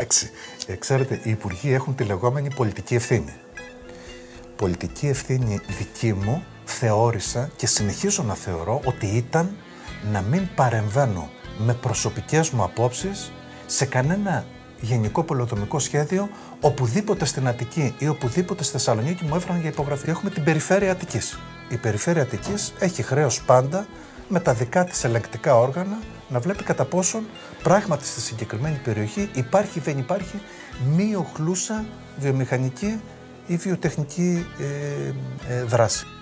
Εντάξει, ξέρετε, οι υπουργοί έχουν τη λεγόμενη πολιτική ευθύνη. Πολιτική ευθύνη δική μου θεώρησα και συνεχίζω να θεωρώ ότι ήταν να μην παρεμβαίνω με προσωπικές μου απόψεις σε κανένα γενικό πολεοδομικό σχέδιο οπουδήποτε στην Αττική ή οπουδήποτε στη Θεσσαλονίκη μου έφεραν για υπογραφή. Έχουμε την περιφέρεια Αττικής. Η περιφέρεια Αττικής έχει χρέος πάντα με τα δικά της ελεγκτικά όργανα να βλέπει κατά πόσον πράγματι στη συγκεκριμένη περιοχή υπάρχει ή δεν υπάρχει μη οχλούσα βιομηχανική ή βιοτεχνική δράση.